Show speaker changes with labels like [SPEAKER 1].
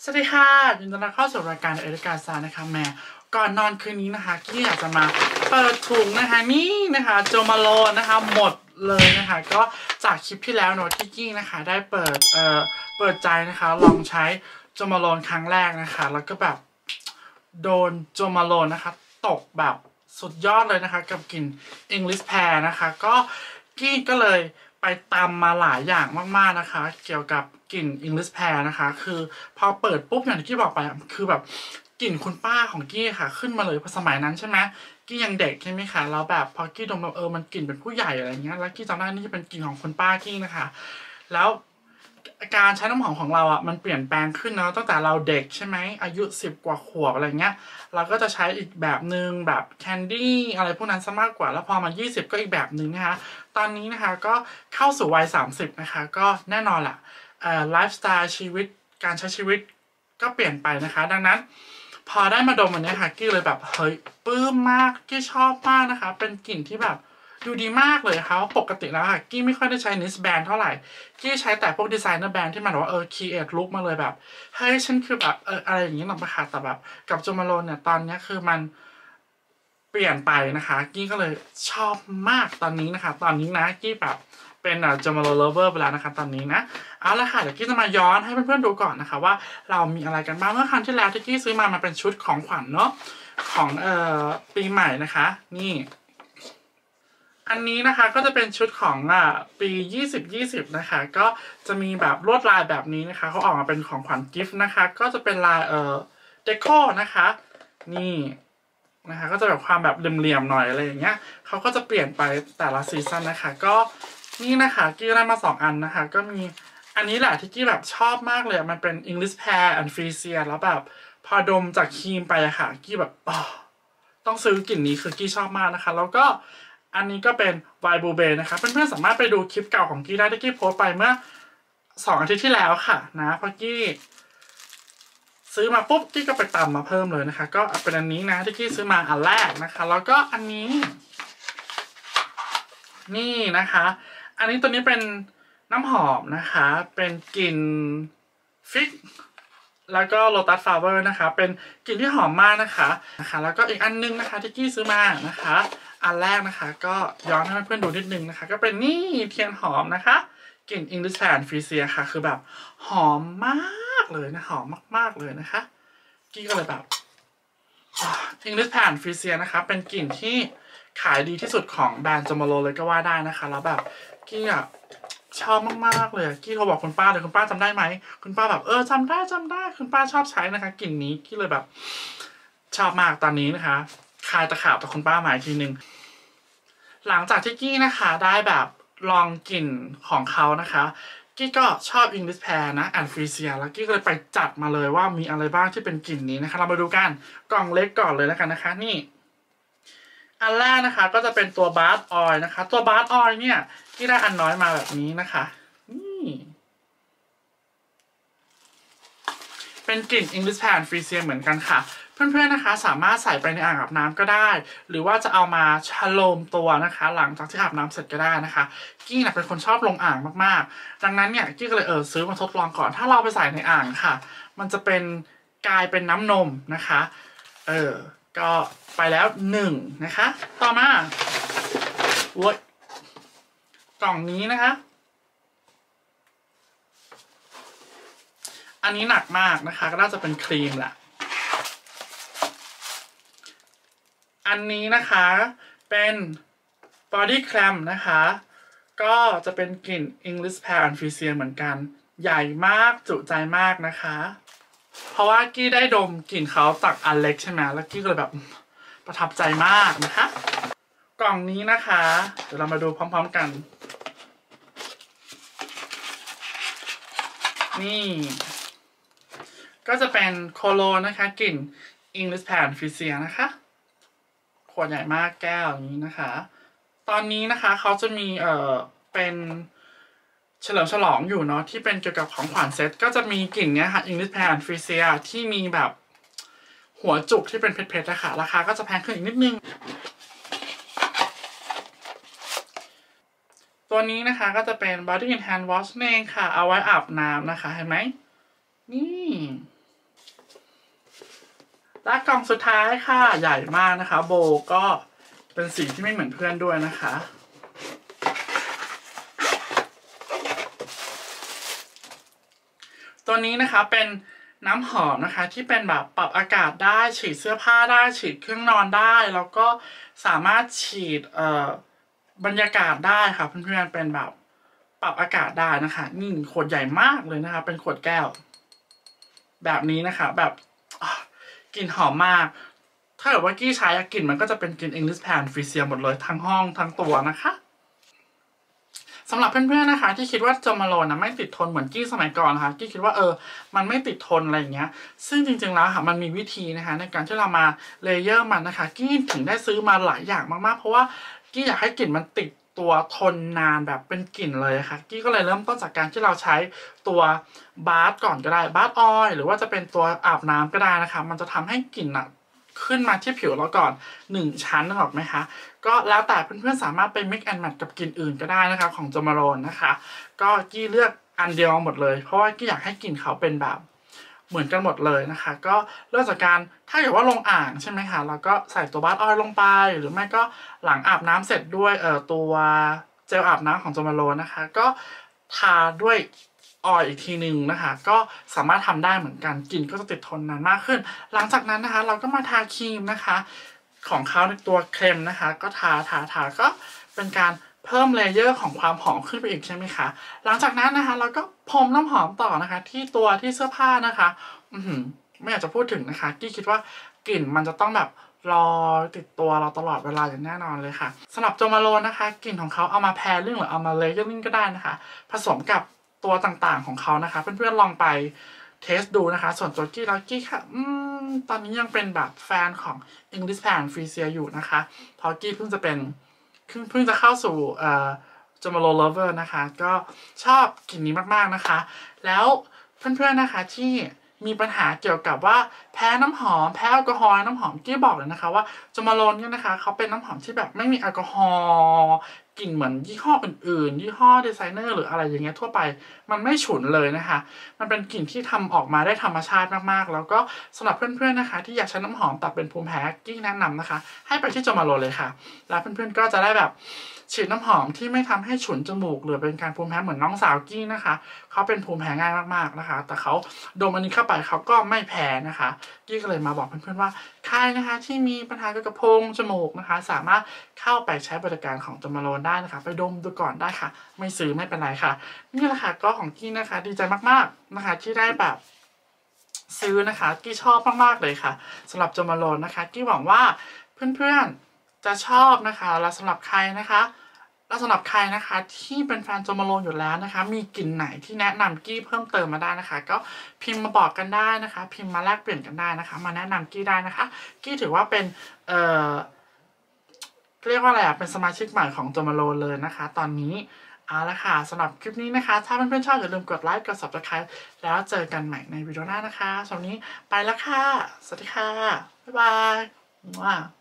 [SPEAKER 1] สวัสดีค่ะยินดีต้อนรับเข้าสู่รายการเอริกาซานะคะแม่ก่อนนอนคืนนี้นะคะกี้อยากจะมาเปิดถุงนะคะนี่นะคะโจมาโลนะคะหมดเลยนะคะก็จากคลิปที่แล้วเนอะที่กี้นะคะได้เปิดใจนะคะลองใช้โจมาโลครั้งแรกนะคะแล้วก็แบบโดนโจมาโลนะคะตกแบบสุดยอดเลยนะคะกับกลิ่น English Pear นะคะก็กี้ก็เลยไปตามมาหลายอย่างมากๆนะคะเกี่ยวกับกลิ่น English Pear นะคะคือพอเปิดปุ๊บอย่างที่กี้บอกไปคือแบบกลิ่นคุณป้าของกี้ค่ะขึ้นมาเลยพอสมัยนั้นใช่ไหมกี้ยังเด็กใช่ไหมคะแล้วแบบพอกี้ดมมันกลิ่นเป็นผู้ใหญ่อะไรเงี้ยแล้วกี้จำได้นี่เป็นกลิ่นของคุณป้ากี้นะคะแล้วการใช้น้ำหอมของเราอ่ะมันเปลี่ยนแปลงขึ้นเนาะตั้งแต่เราเด็กใช่ไหมอายุ10 กว่าขวบอะไรเงี้ยเราก็จะใช้อีกแบบหนึ่งแบบแคนดี้อะไรพวกนั้นซะมากกว่าแล้วพอมา20ก็อีกแบบหนึ่งนะคะตอนนี้นะคะก็เข้าสู่วัย30นะคะก็แน่นอนแหละไลฟ์สไตล์ชีวิตการใช้ชีวิตก็เปลี่ยนไปนะคะดังนั้นพอได้มาดมอันนี้ค่ะกี้เลยแบบเฮ้ยปลื้มมากกี้ชอบมากนะคะเป็นกลิ่นที่แบบดูดีมากเลยค่ะปกติแล้วค่ะกี้ไม่ค่อยได้ใช้นิสแบนเท่าไหร่กี้ใช้แต่พวกดีไซเนอร์แบรนด์ที่มันว่าครีเอทลุคมาเลยแบบเฮ้ยฉันคือแบบอะไรอย่างนี้หรอกปะค่ะแต่แบบกับโจมาโลนเนี่ยตอนนี้คือมันเปลี่ยนไปนะคะกี้ก็เลยชอบมากตอนนี้นะคะตอนนี้นะกี้แบบเป็นโจมาโลเลเวอร์ไปแล้วนะคะตอนนี้นะเอาละค่ะเดี๋ยวกี้จะมาย้อนให้เพื่อนๆดูก่อนนะคะว่าเรามีอะไรกันบ้างเมื่อครั้งที่แล้วที่กี้ซื้อมาเป็นชุดของขวัญเนาะของปีใหม่นะคะนี่อันนี้นะคะก็จะเป็นชุดของปี2020นะคะก็จะมีแบบลวดลายแบบนี้นะคะเขาออกมาเป็นของขวัญกิฟต์นะคะก็จะเป็นลายเดคอนะคะนี่นะคะก็จะแบบความแบบเหลี่ยมๆหน่อยอะไรอย่างเงี้ยเขาก็จะเปลี่ยนไปแต่ละซีซั่นนะคะก็นี่นะคะกี้ได้มา2 อันนะคะก็มีอันนี้แหละที่กี้แบบชอบมากเลยมันเป็น English Pear and Freesia แล้วแบบพอดมจากครีมไปอะค่ะกี้แบบต้องซื้อกลิ่นนี้คือกี้ชอบมากนะคะแล้วก็อันนี้ก็เป็นไวบูเบนะคะเพื่อนๆสามารถไปดูคลิปเก่าของกี้ได้ที่กี้โพสต์ไปเมื่อ2 อาทิตย์ที่แล้วค่ะนะเพราะกี้ซื้อมาปุ๊บกี้ก็ไปตำมาเพิ่มเลยนะคะก็เป็นอันนี้นะที่กี้ซื้อมาอันแรกนะคะแล้วก็อันนี้นี่นะคะอันนี้ตัวนี้เป็นน้ำหอมนะคะเป็นกลิ่นฟิกแล้วก็โลตัสฟลาเวอร์นะคะเป็นกลิ่นที่หอมมากนะคะแล้วก็อีกอันนึงนะคะที่กี้ซื้อมานะคะอันแรกนะคะก็ย้อนให้เพื่อนๆดูนิดนึงนะคะก็เป็นนี่เทียนหอมนะคะกลิ่น English Pear and Freesia ค่ะคือแบบหอมมากเลยนะหอมมากๆเลยนะคะกี้ก็เลยแบบ English Pear and Freesia นะคะเป็นกลิ่นที่ขายดีที่สุดของแบรนด์โจมาโลเลยก็ว่าได้นะคะแล้วแบบกี้อะชอบมากๆเลยกี้โทรบอกคุณป้าเลยคุณป้าจำได้ไหมคุณป้าแบบจำได้คุณป้าชอบใช้นะคะกลิ่นนี้กี้เลยแบบชอบมากตอนนี้นะคะคายตะขาบกับคุณป้ามาอีกทีนึงหลังจากที่กี้นะคะได้แบบลองกลิ่นของเขานะคะกี้ก็ชอบ English Pear นะand Freesia แล้วกี้ก็เลยไปจัดมาเลยว่ามีอะไรบ้างที่เป็นกลิ่นนี้นะคะเรามาดูกันกล่องเล็กก่อนเลยแล้วกันนะคะนี่อันแรกนะคะก็จะเป็นตัวบาร์ออยล์นะคะตัวบาร์ออยล์เนี่ยที่ได้อันน้อยมาแบบนี้นะคะนี่เป็นกลิ่น English Pear and Freesia เหมือนกันค่ะเพื่อนๆนะคะสามารถใส่ไปในอ่างอาบน้ำก็ได้หรือว่าจะเอามาชโลมตัวนะคะหลังจากที่อาบน้ำเสร็จก็ได้นะคะกี้เนี่ยเป็นคนชอบลงอ่างมากๆดังนั้นเนี่ยกี้ก็เลยซื้อมาทดลองก่อนถ้าเราไปใส่ในอ่างค่ะมันจะเป็นกลายเป็นน้ำนมนะคะก็ไปแล้ว1นะคะต่อมาโว้ยกล่องนี้นะคะอันนี้หนักมากนะคะก็น่าจะเป็นครีมแหละอันนี้นะคะเป็น Body Clam นะคะก็จะเป็นกลิ่น English Pear and Freesia เหมือนกันใหญ่มากจุใจมากนะคะเพราะว่ากี้ได้ดมกลิ่นเขาจากอันเล็กใช่ไหมแล้วกี้ก็เลยแบบประทับใจมากนะคะกล่องนี้นะคะเดี๋ยวเรามาดูพร้อมๆกันนี่ก็จะเป็นโคโลนะคะกลิ่น English Pear and Freesia นะคะขวดใหญ่มากแก้วอย่างนี้นะคะตอนนี้นะคะเขาจะมีเป็นเฉลิมฉลองอยู่เนาะที่เป็นเกี่ยวกับของขวัญเซตก็จะมีกลิ่นเนี้ยค่ะ English Pear and Freesia ที่มีแบบหัวจุกที่เป็นเพชรๆนะคะราคาก็จะแพงขึ้นอีกนิดนึงตัวนี้นะคะก็จะเป็น Body and Hand Wash เองค่ะเอาไว้อาบน้ำนะคะเห็นไหมนี่และกล่องสุดท้ายค่ะใหญ่มากนะคะโบก็เป็นสีที่ไม่เหมือนเพื่อนด้วยนะคะตัวนี้นะคะเป็นน้ำหอมนะคะที่เป็นแบบปรับอากาศได้ฉีดเสื้อผ้าได้ฉีดเครื่องนอนได้แล้วก็สามารถฉีดบรรยากาศได้ค่ะเพื่อนๆเป็นแบบปรับอากาศได้นะคะนี่ขวดใหญ่มากเลยนะคะเป็นขวดแก้วแบบนี้นะคะแบบกลิ่นหอมมากถ้าเกิดว่ากี้ใช้กลิ่นมันก็จะเป็นกลิ่น English Pan Frisia หมดเลยทั้งห้องทั้งตัวนะคะสำหรับเพื่อนๆนะคะที่คิดว่าโจมาโลนนะไม่ติดทนเหมือนกี้สมัยก่อนนะคะกี้คิดว่ามันไม่ติดทนอะไรอย่างเงี้ยซึ่งจริงๆแล้วค่ะมันมีวิธีนะคะในการที่เรามาเลเยอร์มันนะคะกี้ถึงได้ซื้อมาหลายอย่างมากๆเพราะว่ากี้อยากให้กลิ่นมันติดตัวทนนานแบบเป็นกลิ่นเลยค่ะกี้ก็เลยเริ่มต้นจากการที่เราใช้ตัวบาร์ก่อนก็ได้บาร์ออยล์หรือว่าจะเป็นตัวอาบน้ำก็ได้นะคะมันจะทำให้กลิ่นขึ้นมาที่ผิวเราก่อน1ชั้นนึกออกไหมคะก็แล้วแต่เพื่อนๆสามารถไป mix and match กับกลิ่นอื่นก็ได้นะคะของโจมาโลนนะคะก็กี้เลือกอันเดียวหมดเลยเพราะว่ากี้อยากให้กลิ่นเขาเป็นแบบเหมือนกันหมดเลยนะคะก็เริ่มจากการถ้าเกิดว่าลงอ่างใช่ไหมคะเราก็ใส่ตัวบาร์ออยล์ลงไปหรือไม่ก็หลังอาบน้ำเสร็จด้วยตัวเจลอาบน้ำของโจมาโลนนะคะก็ทาด้วยออยอีกทีหนึ่งนะคะก็สามารถทำได้เหมือนกันกลิ่นก็จะติดทนนานมากขึ้นหลังจากนั้นนะคะเราก็มาทาครีมนะคะของเขาในตัวเคลมนะคะก็ทาก็เป็นการเพิ่มเลเยอร์ของความหอมขึ้นไปอีกใช่ไหมคะหลังจากนั้นนะคะเราก็พรมน้ำหอมต่อนะคะที่เสื้อผ้านะคะไม่อยากจะพูดถึงนะคะกี้คิดว่ากลิ่นมันจะต้องแบบรอติดตัวเราตลอดเวลาอย่างแน่นอนเลยค่ะสำหรับโจมาโลนนะคะกลิ่นของเขาเอามาแพร์ลิ่งหรือเอามาเลเยอร์ลิ่งก็ได้นะคะผสมกับตัวต่างๆของเขานะคะเพื่อนๆลองไปเทสดูนะคะส่วนตัวกี้แล้วกี้ค่ะตอนนี้ยังเป็นแบบแฟนของ English Pan Frisia อยู่นะคะเพราะกี้เพิ่งจะเข้าสู่โจมาโลเลเวอร์นะคะก็ชอบกลิ่นนี้มากๆนะคะแล้วเพื่อนๆนะคะที่มีปัญหาเกี่ยวกับว่าแพ้น้ำหอมแพ้แอลกอฮอล์น้ำหอมกี้บอกเลยนะคะว่าโจมาโลนเนี่ยนะคะเขาเป็นน้ำหอมที่แบบไม่มีแอลกอฮอล์กลิ่นเหมือนยี่ห้ออื่นๆยี่ห้อดีไซเนอร์หรืออะไรอย่างเงี้ยทั่วไปมันไม่ฉุนเลยนะคะมันเป็นกลิ่นที่ทำออกมาได้ธรรมชาติมากๆแล้วก็สำหรับเพื่อนๆนะคะที่อยากใช้น้ำหอมตัดเป็นภูมิแพ้กี้แนะนำนะคะให้ไปที่โจมาโลเลยค่ะแล้วเพื่อนๆก็จะได้แบบฉีดน้ำหอมที่ไม่ทำให้ฉุนจมูกหรือเป็นการภูมิแพ้เหมือนน้องสาวกี้นะคะเขาเป็นภูมิแพ้ง่ายมากๆนะคะแต่เขาดมอันนี้เข้าไปเขาก็ไม่แพ้นะคะกี้ก็เลยมาบอกเพื่อนๆว่าใครนะคะที่มีปัญหาเกี่ยวกับโพรงจมูกนะคะสามารถเข้าไปใช้บริการของโจมาโลนได้นะคะไปดมดูก่อนได้ค่ะไม่ซื้อไม่เป็นไรค่ะนี่แหละค่ะก็ของกี้นะคะดีใจมากๆนะคะที่ได้แบบซื้อนะคะกี้ชอบมากๆเลยค่ะสำหรับโจมาโลนนะคะกี้หวังว่าเพื่อนๆจะชอบนะคะและสำหรับใครนะคะที่เป็นแฟนโจมาโลนอยู่แล้วนะคะมีกลิ่นไหนที่แนะนำกี้เพิ่มเติมมาได้นะคะก็พิมพ์มาบอกกันได้นะคะพิมพ์มาแลกเปลี่ยนกันได้นะคะมาแนะนำกี้ได้นะคะกี้ถือว่าเป็นเรียกว่าอะไรเป็นสมาชิกใหม่ของโจมาโลนเลยนะคะตอนนี้เอาละค่ะสำหรับคลิปนี้นะคะถ้าเพื่อนๆชอบอย่าลืมกดไลค์กด Subscribe แล้วเจอกันใหม่ในวิดีโอหน้านะคะสำหรับวันนี้ไปแล้วค่ะสวัสดีค่ะบ๊ายบาย